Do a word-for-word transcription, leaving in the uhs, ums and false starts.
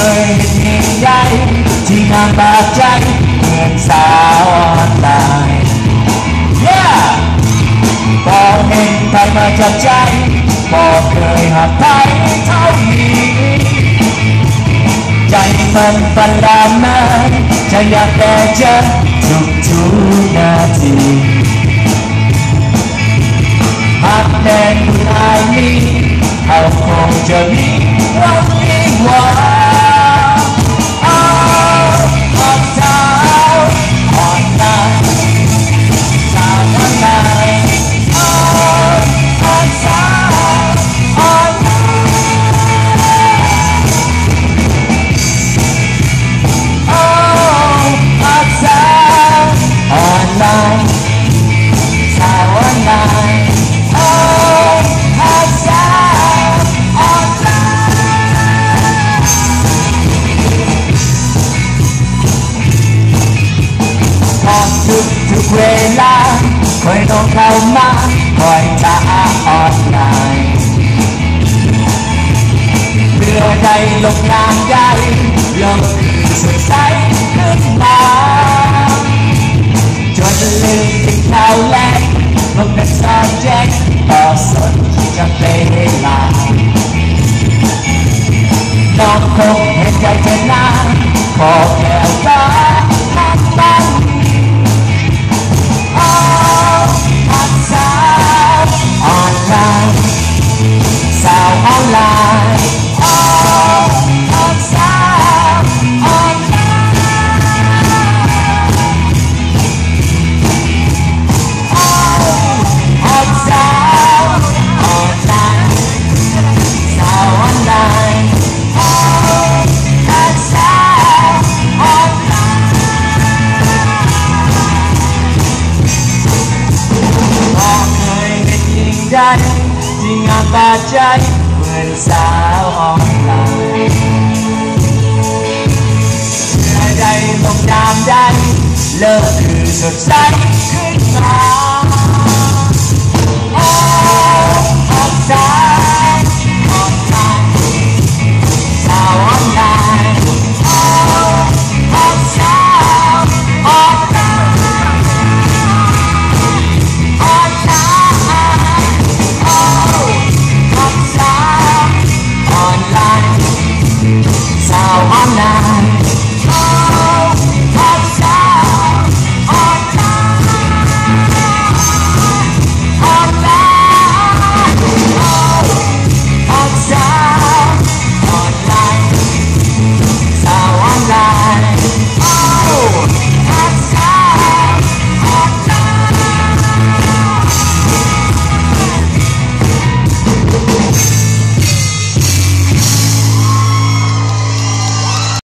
ยเห็นยิ่งใหญ่ที่งานบาดใจเหมือนสาวออนไลน์ yeah บอกเห็นใครมาจับใจบอกเคยหักใครเท่านี้ใจมันฝันลามานฉันอยากแต่เจอทุกทุกนาทีหากแน่นผู้ชายนี้เขาคงจะมีวันยิ่งกว่าอ้าวอ่อนสาวอ่อนนายสาวอ่อนนายอ้าวอ่อนสาวอ่อนนายอ้าวอ่อนสาวอ่อนนายสาวอ่อนนายทุกทุกเวลาคอยน้องเข้ามาคอยจะออนไลน์เพื่อได้ลงงานใหญ่ลงสดใสขึ้นมาจนลืมติดข่าวแรกลงเป็นซอนแจ็คต่อสดจะเวลาน้องคงเห็นใจเธอหน้าขอแก้วตาทักตั้งสาวออนไลน์ออนสาวออนไลน์ออนสาวออนไลน์สาวออนไลน์ออนสาวออนไลน์บอกเคยเห็นยิ่งใหญ่ที่งานบาดใจเหมือนสาวออนไลน์เมื่อใดลงยามใดเลิกคือสดใสขึ้นมา